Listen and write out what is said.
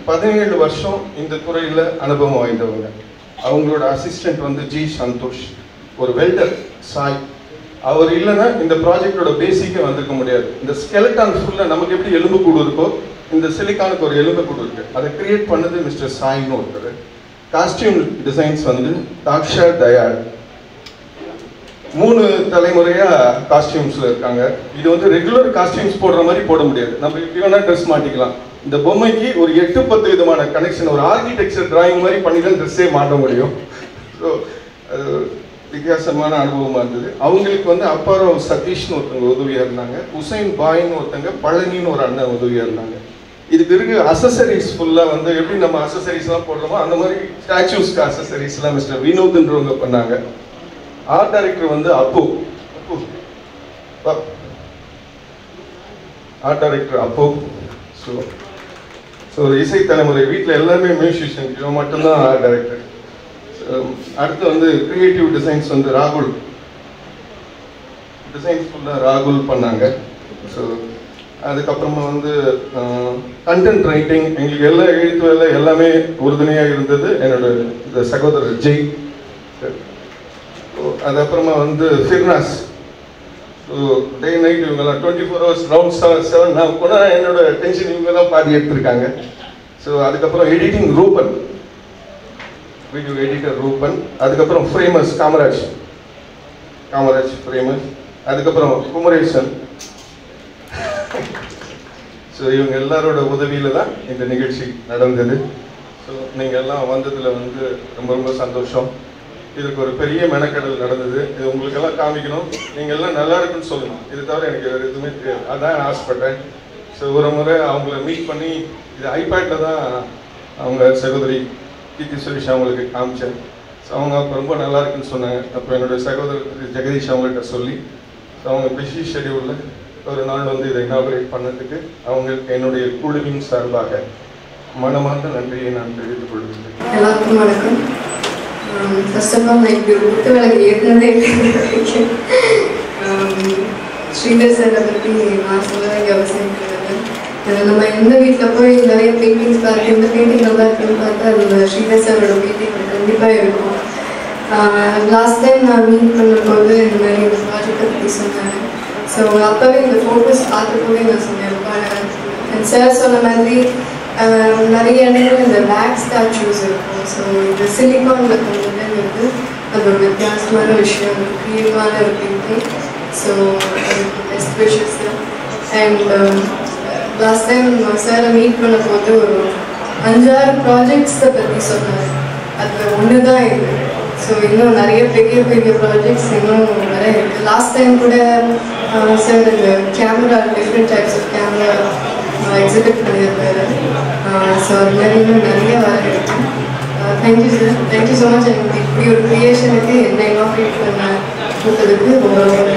17 வருஷம் இந்த துறையில் அனுபவம் வாய்ந்தவங்க. அவங்களோட அசிஸ்டன்ட் வந்து ஜி சந்தோஷ், ஒரு வெல்டர் சாய். அவர் இல்லைன்னா இந்த ப்ராஜெக்டோட பேசிக்கே வந்திருக்க முடியாது. இந்த ஸ்கெலட்டான் ஃபுல்லாக நமக்கு எப்படி எலும்பு கூடு இருக்கோ, இந்த சிலிக்கானுக்கு ஒரு எலும்பு கூடு இருக்கு. அதை கிரியேட் பண்ணது மிஸ்டர் சாய்னு ஒருத்தர். காஸ்டியூம் டிசைன்ஸ் வந்து தாக்ஷா தயாள். 3 தலைமுறையாக காஸ்டியூம்ஸில் இருக்காங்க. இது வந்து ரெகுலர் காஸ்டியூம்ஸ் போடுற மாதிரி போட முடியாது. நம்ம இப்படி வேணால் ட்ரெஸ் மாட்டிக்கலாம். இந்த பொம்மைக்கு ஒரு 8-10 விதமான கனெக்ஷன், ஒரு ஆர்கிடெக்சர் டிராயிங் மாதிரி பண்ணி தான் ட்ரெஸ்ஸே மாட்ட முடியும். ஸோ வித்தியாசமான அனுபவமாக இருந்தது. அவங்களுக்கு வந்து அப்பாராவ் சதீஷ்னு ஒருத்தவங்க உதவியாக இருந்தாங்க. உசைன் பாய்னு ஒருத்தங்க, பழனின்னு ஒரு அண்ணன் உதவியாக இருந்தாங்க. இதுக்கு இருக்கு அசசரிஸ் ஃபுல்லாக வந்து எப்படி நம்ம அசசரிஸ்லாம் போடுறோமோ அந்த மாதிரி ஸ்டாச்சூஸ்க்கு அசசரிஸ்லாம் மிஸ்டர் வினோத்ன்றவங்க பண்ணாங்க. ஆர்ட் டைரக்டர் வந்து Appu. Art director Appu. So ஒரு இசை தலைமுறை, வீட்டில் எல்லாருமே மியூசிஷியன், இவன் மட்டும்தான் ஆர்ட் டைரக்டர். அடுத்து வந்து கிரியேட்டிவ் டிசைன்ஸ் வந்து ராகுல். டிசைன்ஸ் ஃபுல்லாக ராகுல் பண்ணாங்க. ஸோ அதுக்கப்புறமா வந்து கண்டென்ட் ரைட்டிங், எங்களுக்கு எல்லா எழுத்து வேலை எல்லாமே உறுதுணையாக இருந்தது என்னோட சகோதரர் ஜெய். அதுக்கப்புறமா வந்து ஃபிர்னாஸ். ஸோ டே நைட் இவங்கெல்லாம் 24 hours ரவுண்ட் 7 நான் கூட என்னோட டென்ஷன் இவங்க தான் பாதி எடுத்திருக்காங்க. ஸோ அதுக்கப்புறம் editing Ruban, video editor Ruban. அதுக்கப்புறம் ஃப்ரேமர்ஸ் காமராஜ் ஃப்ரேமர்ஸ். அதுக்கப்புறம் குமரேசன். ஸோ இவங்க எல்லாரோட உதவியில் தான் இந்த நிகழ்ச்சி நடந்தது. ஸோ நீங்கள் எல்லாம் வந்ததில் வந்து ரொம்ப ரொம்ப சந்தோஷம். இதுக்கு ஒரு பெரிய மெனக்கடல் நடந்தது. இது உங்களுக்கெல்லாம் காமிக்கணும், நீங்கள் எல்லாம் நல்லா இருக்குன்னு சொல்லணும். இது தவிர எனக்கு வேறு எதுவுமே தெரியாது. அதான் ஆசைப்பட்டேன். ஸோ ஒரு முறை அவங்கள மீட் பண்ணி இது ஐபேடில் தான் அவங்க சகோதரி கீர்த்தி சுரேஷ் அவங்களுக்கு காமிச்சேன். ஸோ அவங்க அப்போ ரொம்ப நல்லா இருக்குன்னு சொன்னாங்க. அப்போ என்னுடைய சகோதரர் ஜெகதீஷ் அவங்கள்ட்ட சொல்லி ஸோ அவங்க பிஸி ஷெடியூலில் ஒரு நாள் வந்து இதை இனாகுரேட் பண்ணதுக்கு அவங்களுக்கு என்னுடைய குழுவின் சார்பாக மனமார்ந்த நன்றியை நான் தெரிவித்துக் கொள்கிறேன். எல்லாருக்கும் வணக்கம். ஃபர்ஸ்ட் ஆஃப் ஆல் நான் இப்படி கொடுத்த வேலை ஏற்கனவே ஸ்ரீதர் சாரை பற்றி நான் சொல்ல வேண்டிய அவசியம் கிடையாது. நம்ம எந்த வீட்டில் போய் நிறைய பெயிண்டிங்ஸ் பார்த்து இந்த பெயிண்டிங் நல்லா இருக்குன்னு பார்த்தா அது ஸ்ரீதர் சாரோட பெயிண்டிங் கண்டிப்பாக இருக்கும். லாஸ்ட் டைம் நான் மீட் பண்ணும்போது இந்த மாதிரி இந்த ப்ராஜெக்டை பற்றி சொன்னாங்க. ஸோ அப்போவே இந்த ஃபோட்டோஸ் பார்த்துக்கூட நான் சொன்னேன். சார் சொன்ன மாதிரி நிறைய இடங்கள் இந்த பேக் ஸ்டாச்சூஸ் இருக்கும். ஸோ இந்த சிலிக்கானில் பண்ணுறது அது ஒரு வித்தியாசமான விஷயம், க்ரியேட்டிவான ஒரு painting. So best wishes. And last time சாரை மீட் பண்ண போது ஒரு 5-6 ப்ராஜெக்ட்ஸை பற்றி சொன்னார். அதில் ஒன்று தான் இது. ஸோ இன்னும் நிறைய பெரிய பெரிய ப்ராஜெக்ட்ஸ் இன்னும் நிறைய இருக்குது. லாஸ்ட் டைம் கூட சார் இந்த camera, different types of camera exhibit பண்ணியிருக்காரு. ஸோ அது மாதிரி இன்னும் நிறைய வர இருக்கு. Thank you sir, thank you so much. எனக்கு இப்படி ஒரு க்ரியேஷனுக்கு என்ன இனாக்ரேட் பண்ண கொடுத்ததுக்கு ரொம்ப